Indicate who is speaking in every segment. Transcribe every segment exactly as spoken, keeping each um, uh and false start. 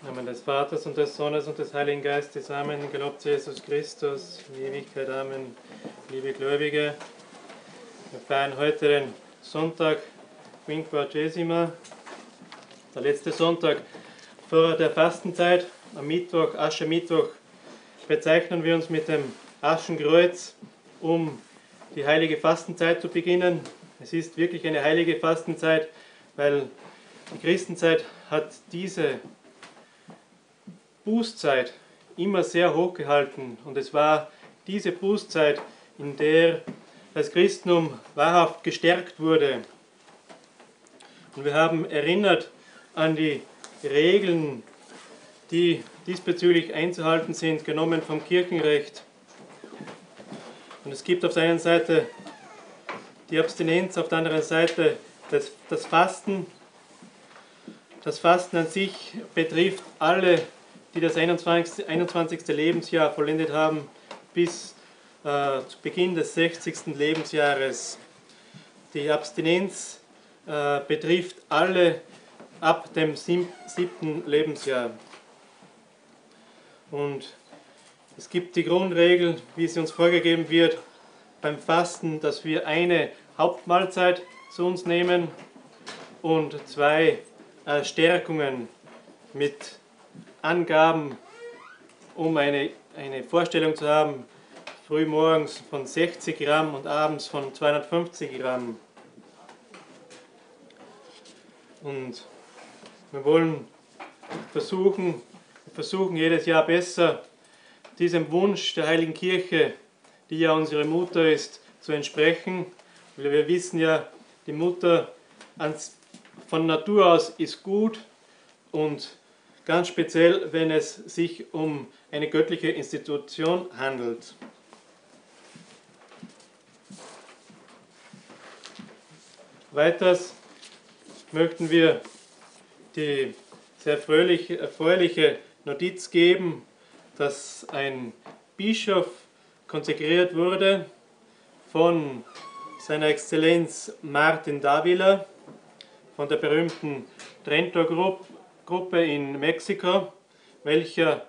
Speaker 1: Im Namen des Vaters und des Sohnes und des Heiligen Geistes. Amen. Gelobt sei Jesus Christus, in Ewigkeit. Amen. Liebe Gläubige, wir feiern heute den Sonntag Quinquagesima, der letzte Sonntag vor der Fastenzeit. Am Mittwoch, Aschermittwoch, bezeichnen wir uns mit dem Aschenkreuz, um die heilige Fastenzeit zu beginnen. Es ist wirklich eine heilige Fastenzeit, weil die Christenzeit hat diese Bußzeit immer sehr hoch gehalten, und es war diese Bußzeit, in der das Christentum wahrhaft gestärkt wurde. Und wir haben erinnert an die Regeln, die diesbezüglich einzuhalten sind, genommen vom Kirchenrecht. Und es gibt auf der einen Seite die Abstinenz, auf der anderen Seite das, das Fasten. Das Fasten an sich betrifft alle, die das einundzwanzigste Lebensjahr vollendet haben, bis äh, zu Beginn des sechzigsten Lebensjahres. Die Abstinenz äh, betrifft alle ab dem siebten Lebensjahr. Und es gibt die Grundregel, wie sie uns vorgegeben wird, beim Fasten, dass wir eine Hauptmahlzeit zu uns nehmen und zwei äh, Stärkungen mit Angaben, um eine, eine Vorstellung zu haben, frühmorgens von sechzig Gramm und abends von zweihundertfünfzig Gramm. Und wir wollen versuchen, wir versuchen jedes Jahr besser, diesem Wunsch der Heiligen Kirche, die ja unsere Mutter ist, zu entsprechen. Weil wir wissen ja, die Mutter von Natur aus ist gut, und ganz speziell, wenn es sich um eine göttliche Institution handelt. Weiters möchten wir die sehr fröhliche, erfreuliche Notiz geben, dass ein Bischof konsekriert wurde von seiner Exzellenz Martin Davila, von der berühmten Trento-Gruppe in Mexiko, welcher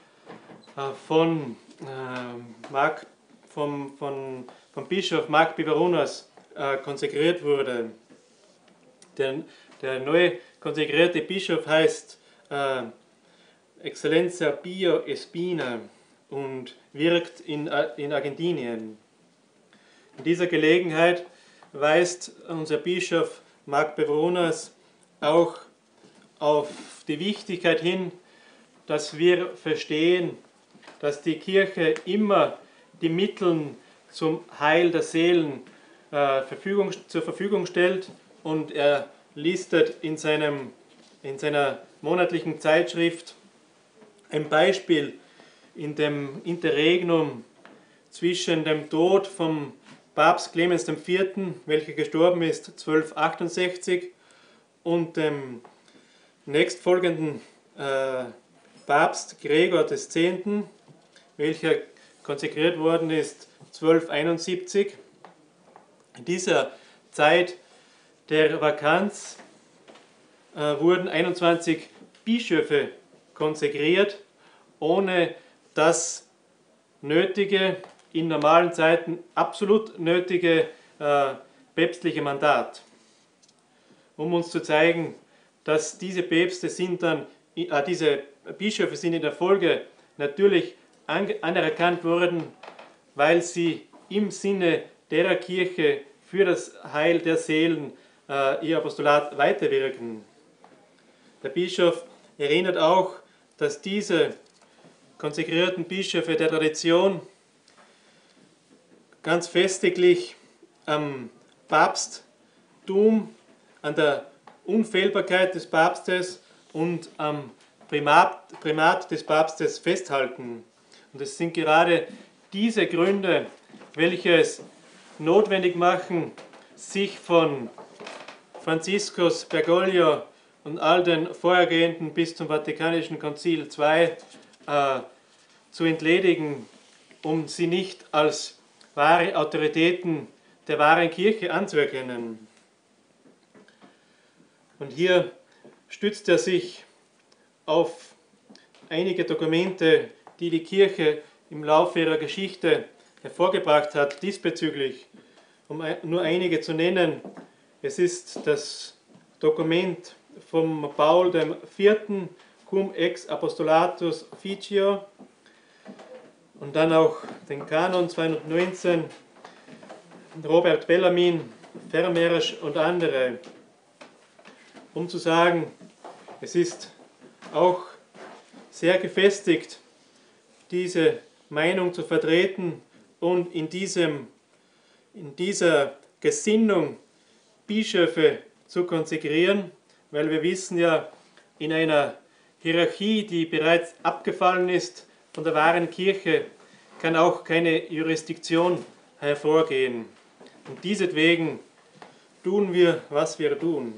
Speaker 1: von, äh, Marc, vom, von, vom Bischof Marc Bibarunas äh, konsekriert wurde. Der, der neue konsekrierte Bischof heißt äh, Excellencia Pio Espina und wirkt in, in Argentinien. In dieser Gelegenheit weist unser Bischof Marc Bibarunas auch auf die Wichtigkeit hin, dass wir verstehen, dass die Kirche immer die Mittel zum Heil der Seelen äh, Verfügung, zur Verfügung stellt, und er listet in, seinem, in seiner monatlichen Zeitschrift ein Beispiel in dem Interregnum zwischen dem Tod vom Papst Clemens der Vierte., welcher gestorben ist zwölfhundertachtundsechzig, und dem nächstfolgenden äh, Papst Gregor des Zehnten., welcher konsekriert worden ist zwölfhunderteinundsiebzig. In dieser Zeit der Vakanz äh, wurden einundzwanzig Bischöfe konsekriert, ohne das nötige, in normalen Zeiten absolut nötige äh, päpstliche Mandat, um uns zu zeigen, dass diese Päpste sind dann, äh, diese Bischöfe sind in der Folge natürlich anerkannt worden, weil sie im Sinne derer Kirche für das Heil der Seelen äh, ihr Apostolat weiterwirken. Der Bischof erinnert auch, dass diese konsekrierten Bischöfe der Tradition ganz festiglich am Papsttum, an der Unfehlbarkeit des Papstes und am Primat, Primat des Papstes festhalten. Und es sind gerade diese Gründe, welche es notwendig machen, sich von Franziskus Bergoglio und all den Vorhergehenden bis zum Vatikanischen Konzil zwei äh, zu entledigen, um sie nicht als wahre Autoritäten der wahren Kirche anzuerkennen. Und hier stützt er sich auf einige Dokumente, die die Kirche im Laufe ihrer Geschichte hervorgebracht hat diesbezüglich, um nur einige zu nennen. Es ist das Dokument vom Paul dem Vierten, Cum ex Apostolatus Officio, und dann auch den Kanon zweihundertneunzehn, Robert Bellarmin, Vermeersch und andere, um zu sagen, es ist auch sehr gefestigt, diese Meinung zu vertreten und in, diesem, in dieser Gesinnung Bischöfe zu konsekrieren, weil wir wissen ja, in einer Hierarchie, die bereits abgefallen ist von der wahren Kirche, kann auch keine Jurisdiktion hervorgehen. Und diesetwegen tun wir, was wir tun.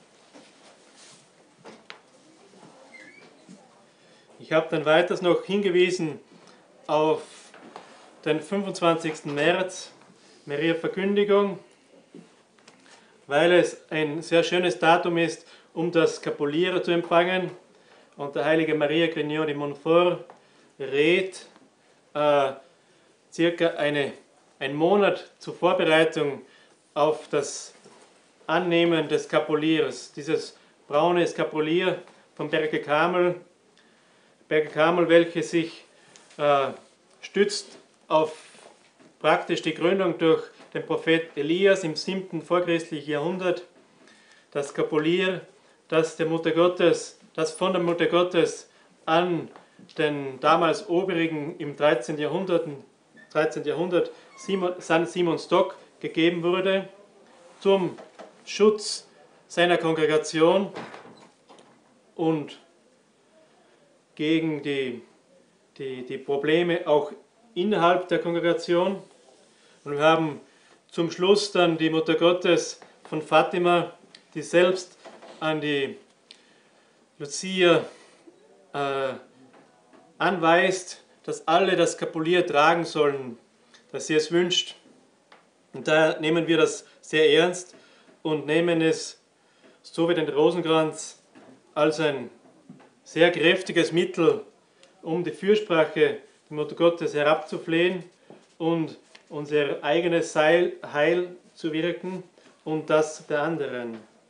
Speaker 1: Ich habe dann weiters noch hingewiesen auf den fünfundzwanzigsten März, Maria Verkündigung, weil es ein sehr schönes Datum ist, um das Skapulier zu empfangen. Und der heilige Maria Grignon de Montfort rät äh, circa eine, einen Monat zur Vorbereitung auf das Annehmen des Skapuliers, dieses braune Skapulier vom Berge Karmel, Berge Karmel, welche sich äh, stützt auf praktisch die Gründung durch den Prophet Elias im siebten vorchristlichen Jahrhundert, das Skapulier, das der Mutter Gottes, das von der Mutter Gottes an den damals Oberigen im dreizehnten Jahrhundert, dreizehnten Jahrhundert Sankt Simon Stock gegeben wurde, zum Schutz seiner Kongregation und gegen die, die, die Probleme auch innerhalb der Kongregation. Und wir haben zum Schluss dann die Mutter Gottes von Fatima, die selbst an die Lucia äh, anweist, dass alle das Skapulier tragen sollen, dass sie es wünscht. Und daher nehmen wir das sehr ernst und nehmen es, so wie den Rosenkranz, als ein sehr kräftiges Mittel, um die Fürsprache der Mutter Gottes herabzuflehen und unser eigenes Heil zu wirken und das der anderen.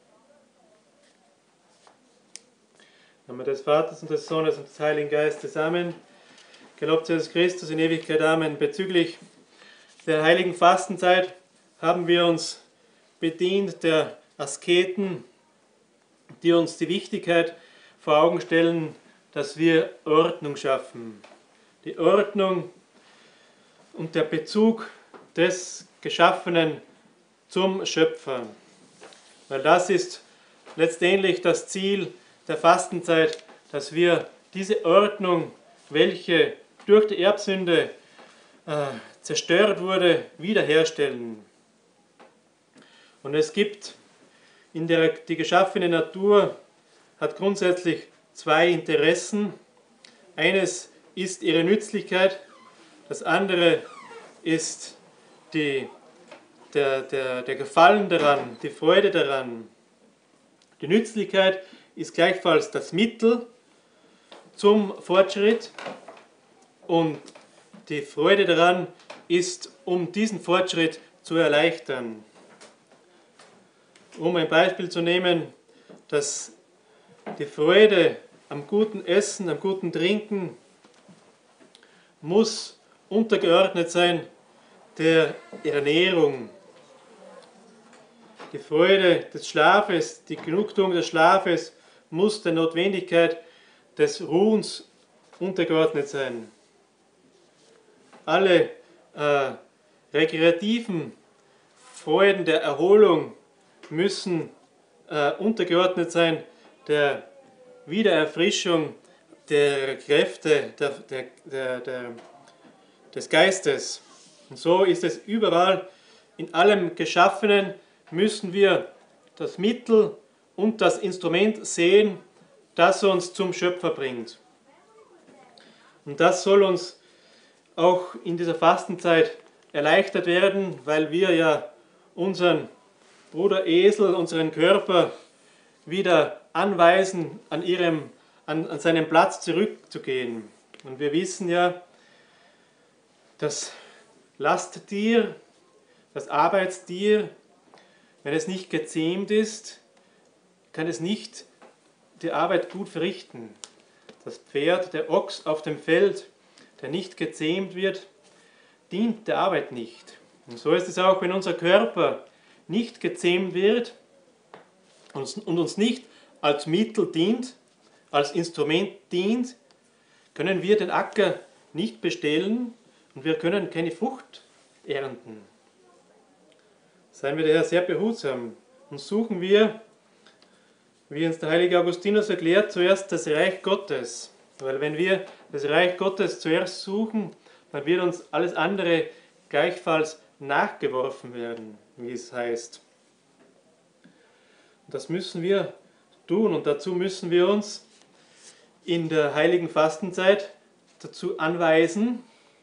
Speaker 1: Im Namen des Vaters und des Sohnes und des Heiligen Geistes. Amen. Gelobt sei Jesus Christus in Ewigkeit. Amen. Bezüglich der heiligen Fastenzeit haben wir uns bedient der Asketen, die uns die Wichtigkeit vor Augen stellen, dass wir Ordnung schaffen. Die Ordnung und der Bezug des Geschaffenen zum Schöpfer. Weil das ist letztendlich das Ziel der Fastenzeit, dass wir diese Ordnung, welche durch die Erbsünde äh, zerstört wurde, wiederherstellen. Und es gibt in der die geschaffene Natur hat grundsätzlich zwei Interessen. Eines ist ihre Nützlichkeit, das andere ist die, der, der, der Gefallen daran, die Freude daran. Die Nützlichkeit ist gleichfalls das Mittel zum Fortschritt und die Freude daran ist, um diesen Fortschritt zu erleichtern. Um ein Beispiel zu nehmen, dass die Freude am guten Essen, am guten Trinken muss untergeordnet sein der Ernährung. Die Freude des Schlafes, die Genugtuung des Schlafes muss der Notwendigkeit des Ruhens untergeordnet sein. Alle äh, rekreativen Freuden der Erholung müssen äh, untergeordnet sein der Wiedererfrischung der Kräfte der, der, der, der, des Geistes. Und so ist es überall, in allem Geschaffenen müssen wir das Mittel und das Instrument sehen, das uns zum Schöpfer bringt. Und das soll uns auch in dieser Fastenzeit erleichtert werden, weil wir ja unseren Bruder Esel, unseren Körper wieder anweisen, an ihrem an, an seinen Platz zurückzugehen. Und wir wissen ja, das Lasttier, das Arbeitstier, wenn es nicht gezähmt ist, kann es nicht die Arbeit gut verrichten. Das Pferd, der Ochs auf dem Feld, der nicht gezähmt wird, dient der Arbeit nicht. Und so ist es auch, wenn unser Körper nicht gezähmt wird und uns nicht als Mittel dient, als Instrument dient, können wir den Acker nicht bestellen und wir können keine Frucht ernten. Seien wir daher sehr behutsam und suchen wir, wie uns der heilige Augustinus erklärt, zuerst das Reich Gottes. Weil wenn wir das Reich Gottes zuerst suchen, dann wird uns alles andere gleichfalls nachgeworfen werden, wie es heißt. Und das müssen wir tun und dazu müssen wir uns in der heiligen Fastenzeit dazu anweisen,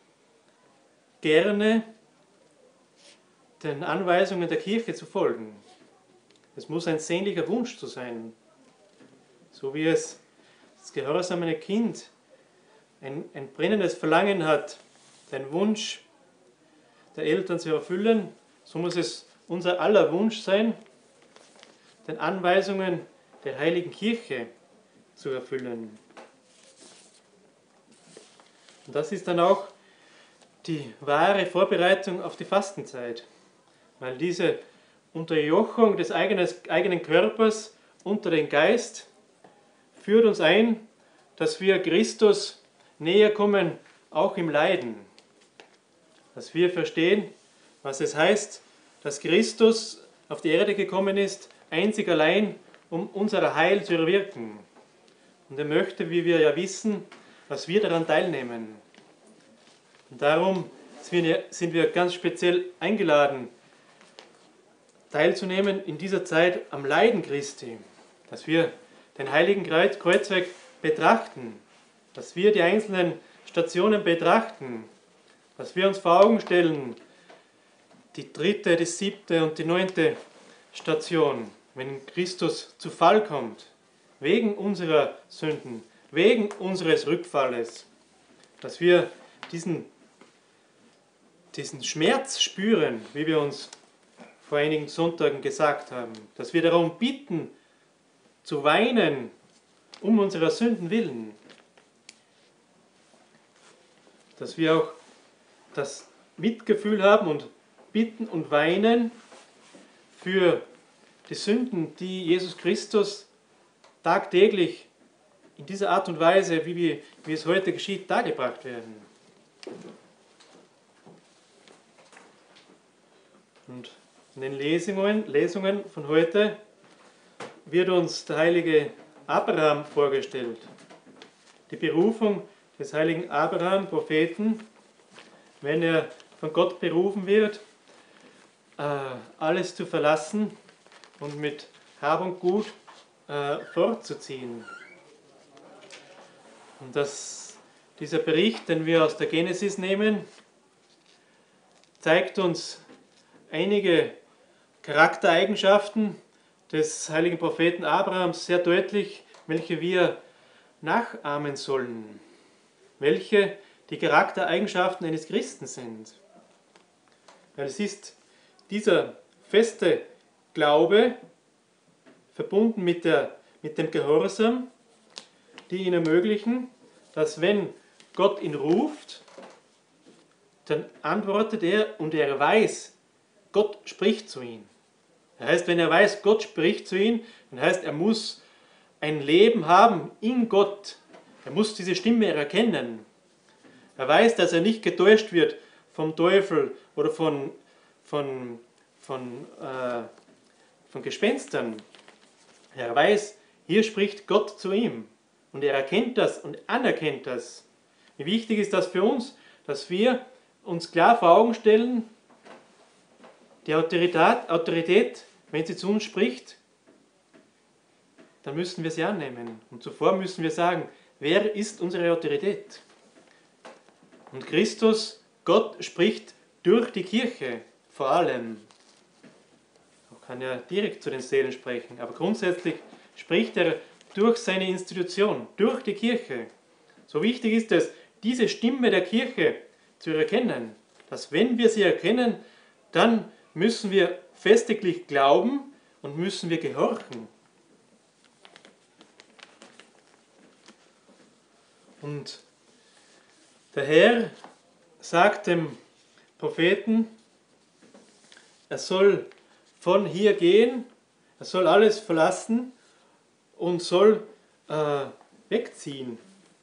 Speaker 1: gerne den Anweisungen der Kirche zu folgen. Es muss ein sehnlicher Wunsch zu sein, so wie es das gehorsame Kind ein, ein brennendes Verlangen hat, den Wunsch der Eltern zu erfüllen, so muss es unser aller Wunsch sein, den Anweisungen der heiligen Kirche zu erfüllen. Und das ist dann auch die wahre Vorbereitung auf die Fastenzeit, weil diese Unterjochung des eigenen, eigenen Körpers unter den Geist führt uns ein, dass wir Christus näher kommen, auch im Leiden. Dass wir verstehen, was es heißt, dass Christus auf die Erde gekommen ist, einzig allein, um unser Heil zu erwirken. Und er möchte, wie wir ja wissen, dass wir daran teilnehmen. Und darum sind wir ganz speziell eingeladen, teilzunehmen in dieser Zeit am Leiden Christi, dass wir den heiligen Kreuzweg betrachten, dass wir die einzelnen Stationen betrachten, dass wir uns vor Augen stellen, die dritte, die siebte und die neunte Station, wenn Christus zu Fall kommt, wegen unserer Sünden, wegen unseres Rückfalles, dass wir diesen, diesen Schmerz spüren, wie wir uns vor einigen Sonntagen gesagt haben, dass wir darum bitten, zu weinen, um unserer Sünden willen. Dass wir auch das Mitgefühl haben und bitten und weinen für die Sünden, die Jesus Christus tagtäglich in dieser Art und Weise, wie, wir, wie es heute geschieht, dargebracht werden. Und in den Lesungen, Lesungen von heute wird uns der heilige Abraham vorgestellt. Die Berufung des heiligen Abraham, Propheten, wenn er von Gott berufen wird, alles zu verlassen und mit Hab und Gut fortzuziehen. Und das, dieser Bericht, den wir aus der Genesis nehmen, zeigt uns einige Charaktereigenschaften des heiligen Propheten Abrahams sehr deutlich, welche wir nachahmen sollen, welche die Charaktereigenschaften eines Christen sind. Weil es ist dieser feste Glaube, verbunden mit, der, mit dem Gehorsam, die ihn ermöglichen, dass wenn Gott ihn ruft, dann antwortet er und er weiß, Gott spricht zu ihm. Das heißt, wenn er weiß, Gott spricht zu ihm, dann heißt, er muss ein Leben haben in Gott. Er muss diese Stimme erkennen. Er weiß, dass er nicht getäuscht wird vom Teufel oder von, von, von, äh, von Gespenstern. Er weiß, hier spricht Gott zu ihm. Und er erkennt das und anerkennt das. Wie wichtig ist das für uns, dass wir uns klar vor Augen stellen, die Autorität, Autorität, wenn sie zu uns spricht, dann müssen wir sie annehmen. Und zuvor müssen wir sagen, wer ist unsere Autorität? Und Christus, Gott, spricht durch die Kirche vor allem. Er kann ja direkt zu den Seelen sprechen, aber grundsätzlich spricht er durch seine Institution, durch die Kirche. So wichtig ist es, diese Stimme der Kirche zu erkennen, dass wenn wir sie erkennen, dann müssen wir festiglich glauben und müssen wir gehorchen. Und der Herr sagt dem Propheten, er soll von hier gehen, er soll alles verlassen und soll äh, wegziehen.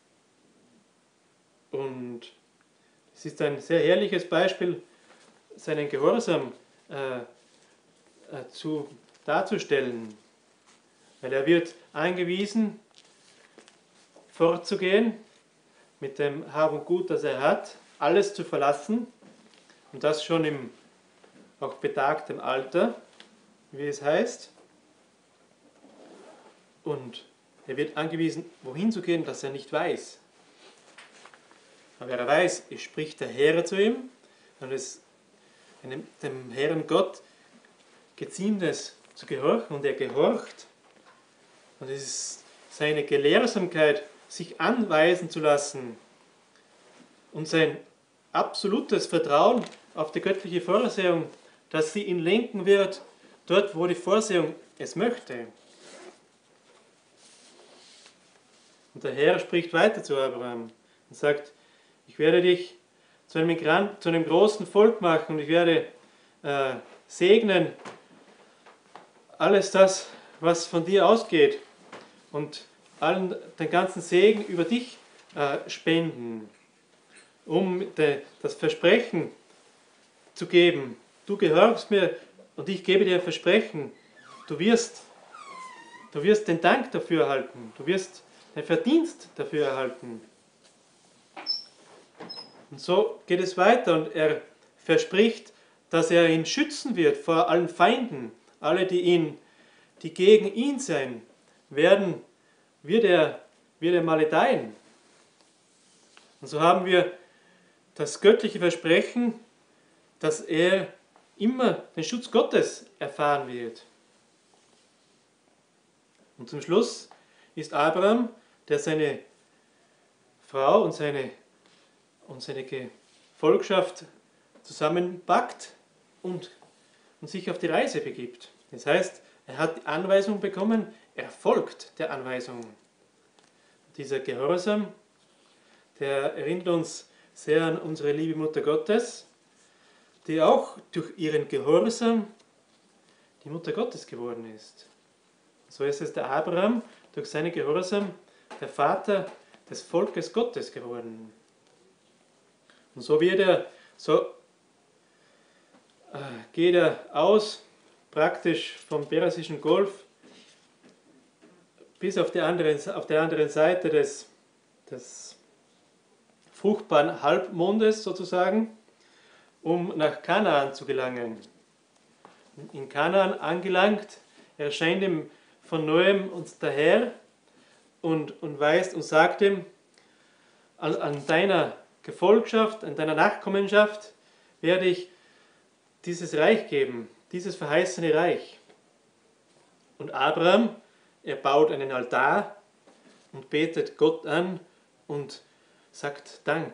Speaker 1: Und es ist ein sehr herrliches Beispiel, seinen Gehorsam äh, äh, zu, darzustellen. Weil er wird angewiesen, fortzugehen, mit dem Hab und Gut, das er hat, alles zu verlassen. Und das schon im auch betagtem Alter, wie es heißt. Und er wird angewiesen, wohin zu gehen, das er nicht weiß. Aber er weiß, es spricht der Herr zu ihm und es dem, dem Herrn Gott geziemt es zu gehorchen und er gehorcht. Und es ist seine Gelehrsamkeit, sich anweisen zu lassen und sein absolutes Vertrauen auf die göttliche Vorsehung, dass sie ihn lenken wird, dort wo die Vorsehung es möchte. Und der Herr spricht weiter zu Abraham und sagt, ich werde dich zu einem, Migrant, zu einem großen Volk machen und ich werde äh, segnen alles das, was von dir ausgeht und allen den ganzen Segen über dich äh, spenden, um de, das Versprechen zu geben. Du gehorchst mir und ich gebe dir ein Versprechen. Du wirst, du wirst den Dank dafür erhalten. Du wirst den Verdienst dafür erhalten. Und so geht es weiter und er verspricht, dass er ihn schützen wird vor allen Feinden. Alle, die, ihn, die gegen ihn sein, werden, wird er, wird er maledeien. Und so haben wir das göttliche Versprechen, dass er immer den Schutz Gottes erfahren wird. Und zum Schluss ist Abraham, der seine Frau und seine, und seine Gefolgschaft zusammenpackt und, und sich auf die Reise begibt. Das heißt, er hat die Anweisung bekommen, er folgt der Anweisung. Dieser Gehorsam, der erinnert uns sehr an unsere liebe Mutter Gottes, die auch durch ihren Gehorsam die Mutter Gottes geworden ist. So ist es der Abraham durch seinen Gehorsam der Vater des Volkes Gottes geworden. Und so wird er, so äh, geht er aus, praktisch vom Persischen Golf bis auf, die andere, auf der anderen Seite des, des fruchtbaren Halbmondes sozusagen, um nach Kanaan zu gelangen. In Kanaan angelangt, erscheint ihm von neuem uns der Herr und, und weist und sagt ihm, an, an deiner Gefolgschaft, an deiner Nachkommenschaft werde ich dieses Reich geben, dieses verheißene Reich. Und Abraham, er baut einen Altar und betet Gott an und sagt Dank.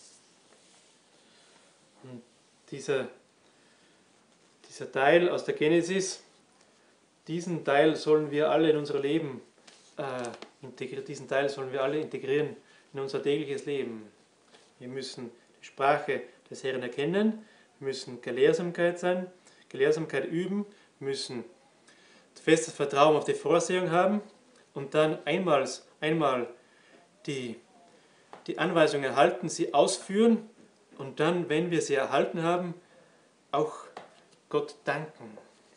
Speaker 1: Und dieser, dieser Teil aus der Genesis, diesen Teil sollen wir alle in unser Leben äh, integrieren, diesen Teil sollen wir alle integrieren in unser tägliches Leben. Wir müssen die Sprache des Herrn erkennen, wir müssen Gelehrsamkeit sein, Gelehrsamkeit üben, müssen festes Vertrauen auf die Vorsehung haben und dann einmal, einmal die, die Anweisung erhalten, sie ausführen und dann, wenn wir sie erhalten haben, auch Gott danken.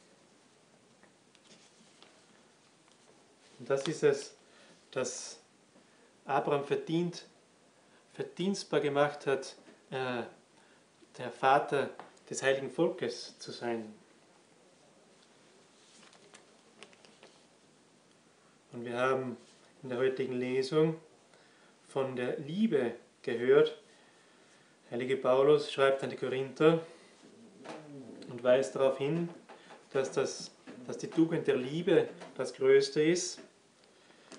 Speaker 1: Und das ist es, das Abraham verdient, verdienstbar gemacht hat, äh, der Vater des heiligen Volkes zu sein. Und wir haben in der heutigen Lesung von der Liebe gehört. Heilige Paulus schreibt an die Korinther und weist darauf hin, dass, das, dass die Tugend der Liebe das Größte ist.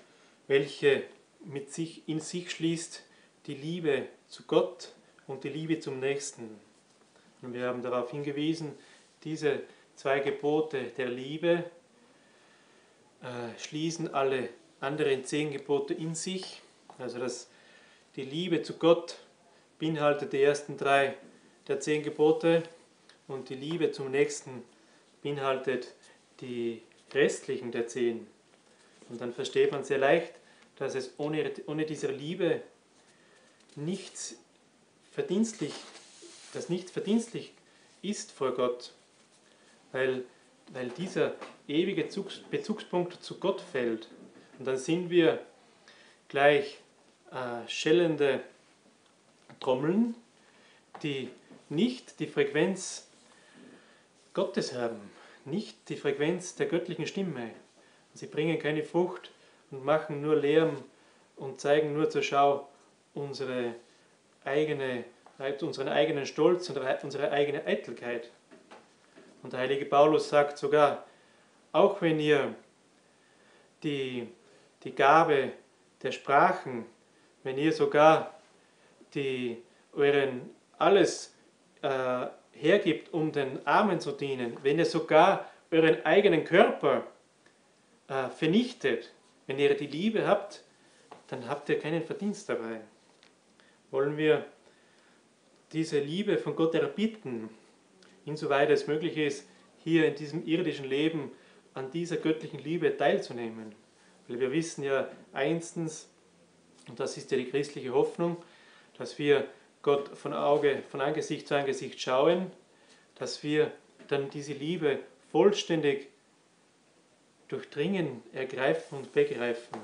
Speaker 1: welche mit sich, in sich schließt die Liebe zu Gott und die Liebe zum Nächsten. Und wir haben darauf hingewiesen, diese zwei Gebote der Liebe äh, schließen alle anderen zehn Gebote in sich. Also dass die Liebe zu Gott beinhaltet die ersten drei der zehn Gebote und die Liebe zum Nächsten beinhaltet die restlichen der zehn. Und dann versteht man sehr leicht, dass es ohne, ohne dieser Liebe nichts verdienstlich, dass nichts verdienstlich ist vor Gott, weil, weil dieser ewige Bezugspunkt zu Gott fällt. Und dann sind wir gleich äh, schellende Trommeln, die nicht die Frequenz Gottes haben, nicht die Frequenz der göttlichen Stimme. Sie bringen keine Frucht und machen nur Lärm und zeigen nur zur Schau unsere eigene, unseren eigenen Stolz und unsere eigene Eitelkeit. Und der heilige Paulus sagt sogar, auch wenn ihr die, die Gabe der Sprachen, wenn ihr sogar die, euren alles äh, hergibt, um den Armen zu dienen, wenn ihr sogar euren eigenen Körper äh, vernichtet, wenn ihr die Liebe habt, dann habt ihr keinen Verdienst dabei. Wollen wir diese Liebe von Gott erbitten, insoweit es möglich ist, hier in diesem irdischen Leben an dieser göttlichen Liebe teilzunehmen. Weil wir wissen ja einstens, und das ist ja die christliche Hoffnung, dass wir Gott von Auge, von Angesicht zu Angesicht schauen, dass wir dann diese Liebe vollständig durchdringen, ergreifen und begreifen.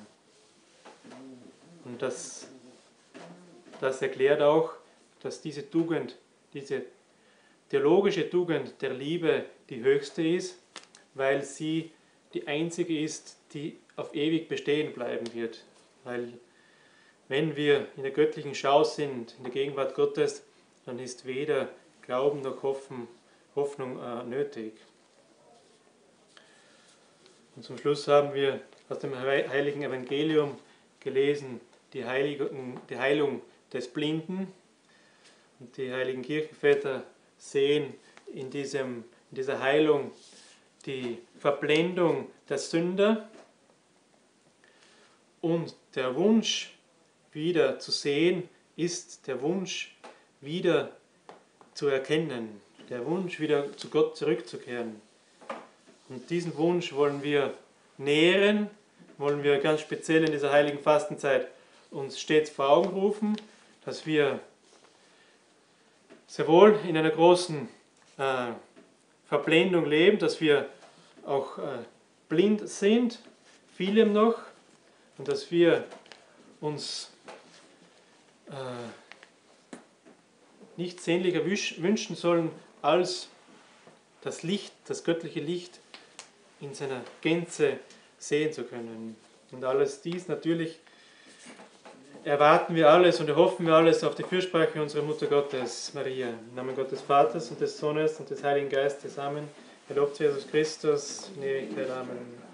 Speaker 1: Und das, das erklärt auch, dass diese Tugend, diese theologische Tugend der Liebe die höchste ist, weil sie die einzige ist, die auf ewig bestehen bleiben wird. Weil wenn wir in der göttlichen Schau sind, in der Gegenwart Gottes, dann ist weder Glauben noch Hoffen, Hoffnung äh, nötig. Und zum Schluss haben wir aus dem heiligen Evangelium gelesen, die Heiligung, die Heilung des Blinden. Und die heiligen Kirchenväter sehen in, diesem, in dieser Heilung die Verblendung der Sünder und der Wunsch, wieder zu sehen, ist der Wunsch, wieder zu erkennen, der Wunsch, wieder zu Gott zurückzukehren. Und diesen Wunsch wollen wir nähren, wollen wir ganz speziell in dieser heiligen Fastenzeit uns stets vor Augen rufen, dass wir sehr wohl in einer großen äh, Verblendung leben, dass wir auch äh, blind sind, vielem noch, und dass wir uns äh, nichts sehnlicher wünschen sollen, als das Licht, das göttliche Licht in seiner Gänze sehen zu können. Und alles dies natürlich erwarten wir alles und erhoffen wir alles auf die Fürsprache unserer Mutter Gottes, Maria. Im Namen Gottes Vaters und des Sohnes und des Heiligen Geistes. Amen. Gelobt sei Jesus Christus in Ewigkeit. Amen.